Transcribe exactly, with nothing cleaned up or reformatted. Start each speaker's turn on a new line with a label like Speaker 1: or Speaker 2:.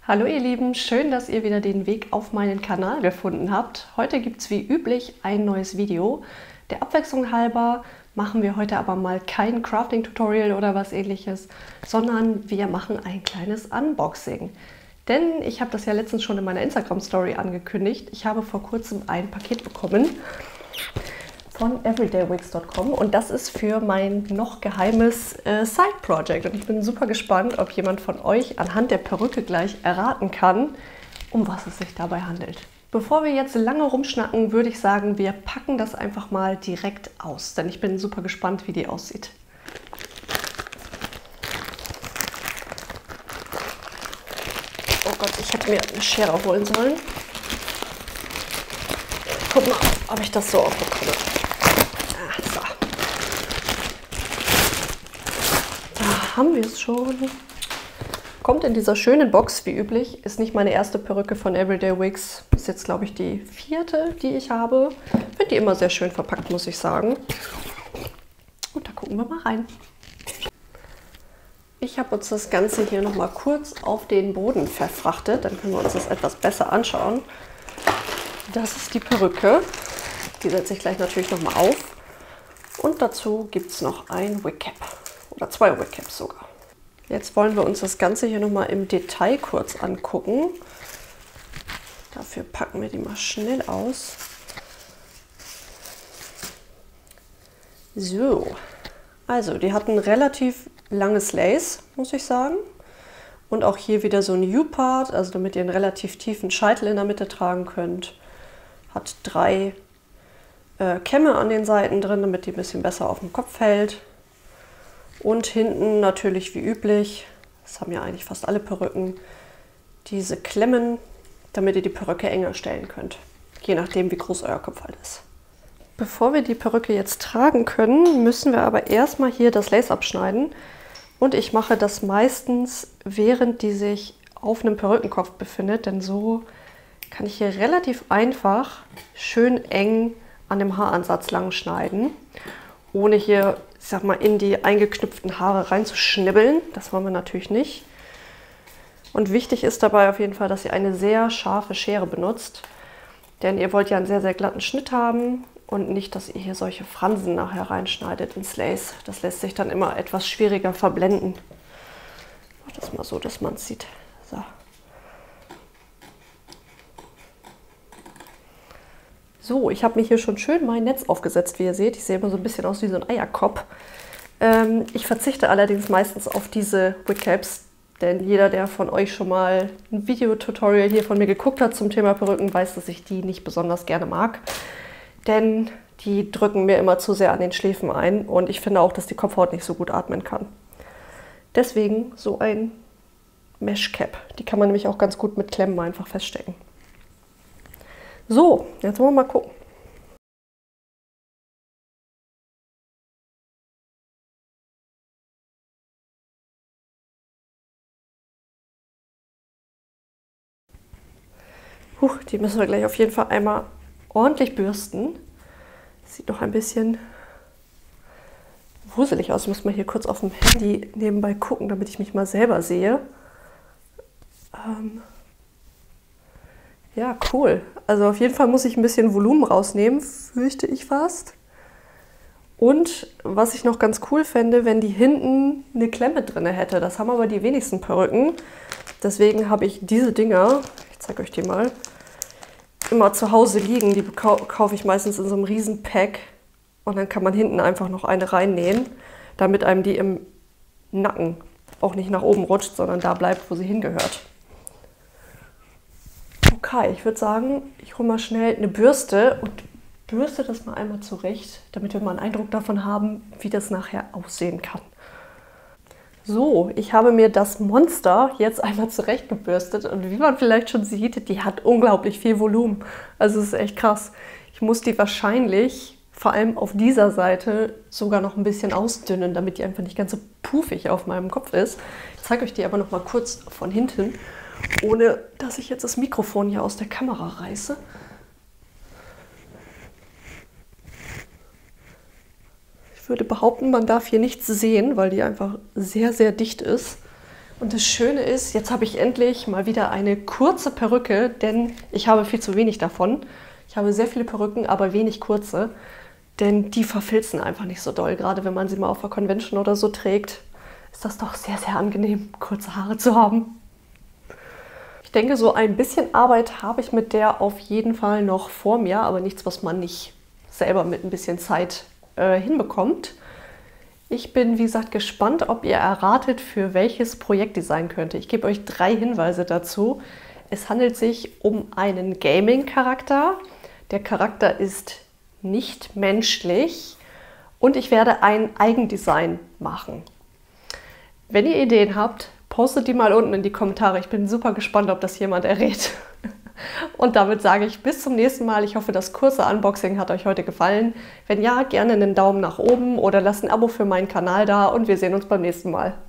Speaker 1: Hallo ihr Lieben, schön, dass ihr wieder den Weg auf meinen Kanal gefunden habt. Heute gibt es wie üblich ein neues Video. Der Abwechslung halber machen wir heute aber mal kein Crafting-Tutorial oder was ähnliches, sondern wir machen ein kleines Unboxing. Denn ich habe das ja letztens schon in meiner Instagram-Story angekündigt. Ich habe vor kurzem ein Paket bekommen von everydaywigs punkt com und das ist für mein noch geheimes äh, Side-Project. Und ich bin super gespannt, ob jemand von euch anhand der Perücke gleich erraten kann, um was es sich dabei handelt. Bevor wir jetzt lange rumschnacken, würde ich sagen, wir packen das einfach mal direkt aus, denn ich bin super gespannt, wie die aussieht. Oh Gott, ich hätte mir eine Schere holen sollen. Guck mal, ob ich das so aufbekomme. So. Da haben wir es schon. Kommt in dieser schönen Box, wie üblich. Ist nicht meine erste Perücke von everydaywigs. Ist jetzt, glaube ich, die vierte, die ich habe. Finde die immer sehr schön verpackt, muss ich sagen. Und da gucken wir mal rein. Ich habe uns das Ganze hier noch mal kurz auf den Boden verfrachtet. Dann können wir uns das etwas besser anschauen. Das ist die Perücke. Die setze ich gleich natürlich noch mal auf. Und dazu gibt es noch ein Wig-Cap. Oder zwei Wig-Caps sogar. Jetzt wollen wir uns das Ganze hier noch mal im Detail kurz angucken. Dafür packen wir die mal schnell aus. So. Also, die hat ein relativ langes Lace, muss ich sagen. Und auch hier wieder so ein U-Part, also damit ihr einen relativ tiefen Scheitel in der Mitte tragen könnt. Hat drei äh, Kämme an den Seiten drin, damit die ein bisschen besser auf dem Kopf hält. Und hinten natürlich wie üblich, das haben ja eigentlich fast alle Perücken, diese Klemmen, damit ihr die Perücke enger stellen könnt. Je nachdem, wie groß euer Kopf halt ist. Bevor wir die Perücke jetzt tragen können, müssen wir aber erstmal hier das Lace abschneiden. Und ich mache das meistens, während die sich auf einem Perückenkopf befindet, denn so kann ich hier relativ einfach schön eng an dem Haaransatz lang schneiden, ohne hier, ich sag mal, in die eingeknüpften Haare reinzuschnibbeln. Das wollen wir natürlich nicht. Und wichtig ist dabei auf jeden Fall, dass ihr eine sehr scharfe Schere benutzt, denn ihr wollt ja einen sehr, sehr glatten Schnitt haben und nicht, dass ihr hier solche Fransen nachher reinschneidet ins Lace. Das lässt sich dann immer etwas schwieriger verblenden. Ich mache das mal so, dass man es sieht. So. So, ich habe mir hier schon schön mein Netz aufgesetzt, wie ihr seht. Ich sehe immer so ein bisschen aus wie so ein Eierkopf. Ähm, ich verzichte allerdings meistens auf diese Wig-Caps, denn jeder, der von euch schon mal ein Videotutorial hier von mir geguckt hat zum Thema Perücken, weiß, dass ich die nicht besonders gerne mag. Denn die drücken mir immer zu sehr an den Schläfen ein und ich finde auch, dass die Kopfhaut nicht so gut atmen kann. Deswegen so ein Mesh-Cap. Die kann man nämlich auch ganz gut mit Klemmen einfach feststecken. So, jetzt wollen wir mal gucken. Huch, die müssen wir gleich auf jeden Fall einmal ordentlich bürsten. Sieht noch ein bisschen wuselig aus. Ich muss mal hier kurz auf dem Handy nebenbei gucken, damit ich mich mal selber sehe. Ähm ja, cool. Also auf jeden Fall muss ich ein bisschen Volumen rausnehmen, fürchte ich fast. Und was ich noch ganz cool fände, wenn die hinten eine Klemme drin hätte. Das haben aber die wenigsten Perücken. Deswegen habe ich diese Dinger, ich zeige euch die mal, immer zu Hause liegen. Die kaufe ich meistens in so einem riesen Pack. Und dann kann man hinten einfach noch eine reinnähen, damit einem die im Nacken auch nicht nach oben rutscht, sondern da bleibt, wo sie hingehört. Okay, ich würde sagen, ich hole mal schnell eine Bürste und bürste das mal einmal zurecht, damit wir mal einen Eindruck davon haben, wie das nachher aussehen kann. So, ich habe mir das Monster jetzt einmal zurechtgebürstet und wie man vielleicht schon sieht, die hat unglaublich viel Volumen. Also es ist echt krass. Ich muss die wahrscheinlich, vor allem auf dieser Seite, sogar noch ein bisschen ausdünnen, damit die einfach nicht ganz so puffig auf meinem Kopf ist. Ich zeige euch die aber noch mal kurz von hinten, ohne dass ich jetzt das Mikrofon hier aus der Kamera reiße. Ich würde behaupten, man darf hier nichts sehen, weil die einfach sehr, sehr dicht ist. Und das Schöne ist, jetzt habe ich endlich mal wieder eine kurze Perücke, denn ich habe viel zu wenig davon. Ich habe sehr viele Perücken, aber wenig kurze, denn die verfilzen einfach nicht so doll. Gerade wenn man sie mal auf der Convention oder so trägt, ist das doch sehr, sehr angenehm, kurze Haare zu haben. Ich denke, so ein bisschen Arbeit habe ich mit der auf jeden Fall noch vor mir, aber nichts, was man nicht selber mit ein bisschen Zeit äh, hinbekommt. Ich bin, wie gesagt, gespannt, ob ihr erratet, für welches Projekt die sein könnte. Ich gebe euch drei Hinweise dazu. Es handelt sich um einen Gaming-Charakter. Der Charakter ist nicht menschlich und ich werde ein Eigendesign machen. Wenn ihr Ideen habt, postet die mal unten in die Kommentare. Ich bin super gespannt, ob das jemand errät. Und damit sage ich bis zum nächsten Mal. Ich hoffe, das kurze Unboxing hat euch heute gefallen. Wenn ja, gerne einen Daumen nach oben oder lasst ein Abo für meinen Kanal da und wir sehen uns beim nächsten Mal.